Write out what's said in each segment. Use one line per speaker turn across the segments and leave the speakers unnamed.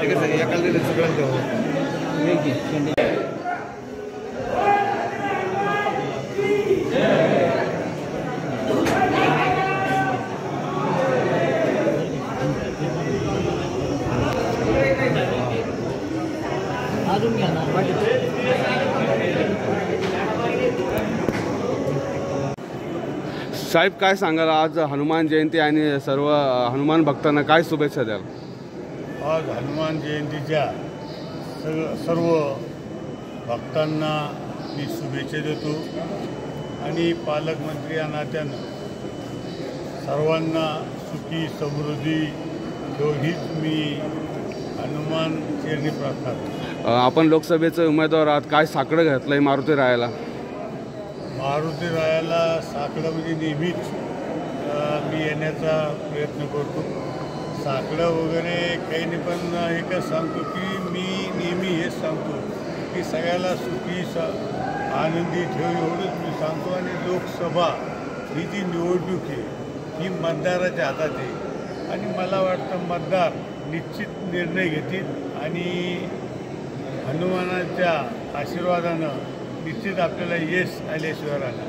साहेब काय सांगाल, आज हनुमान जयंती आणि सर्व हनुमान भक्तांना काय शुभेच्छा द्याल?
आज हनुमान जयंतीच्या सर्व भक्तांना मी शुभेच्छा देतो आणि पालकमंत्री या नात्यानं सर्वांना सुखी समृद्धी हीच मी हनुमान चरणी प्रार्थना करतो।
आपण लोकसभेचे उमेदवार आहात, काय साकडं घातलंय मारुती रायाला?
मारुती रायाला साकडं म्हणजे नेहमीच मी येण्याचा प्रयत्न करतो। साकडं वगैरे काही नाही, पण एकच सांगतो की मी नेहमी हेच सांगतो की सगळ्याला सुखी आनंदी ठेव, एवढंच मी सांगतो। आणि लोकसभा ही जी निवडणूक आहे ही मतदाराच्या हातात आहे आणि मला वाटतं मतदार निश्चित निर्णय घेतील आणि हनुमानाच्या आशीर्वादानं निश्चित आपल्याला यश आल्याशिवाय राहणार।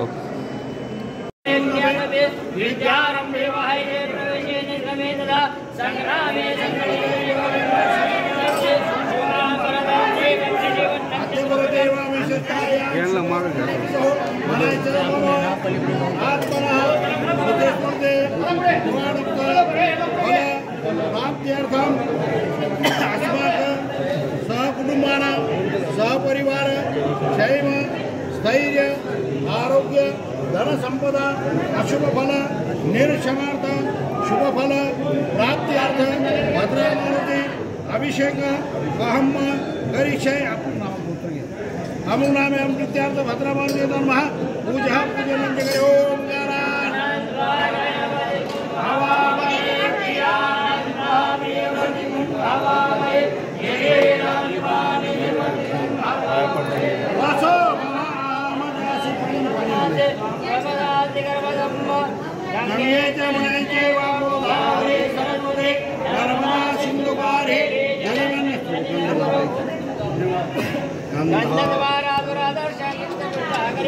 सहकुटुंबाना सहपरिवार क्षेम स्थैर्य आरोग्य धनसंपदा अशुभफल निरशनार्थ शुभफल प्राप्त्यर्थ भद्रामारुती अभिषेक अहम करिष्ये अमुक नामे हम प्रीत्यार्थ भद्रामारुती नमः पूजा पूजन जय ओम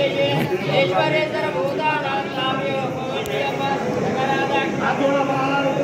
ईश्वरे सर्वभूतानां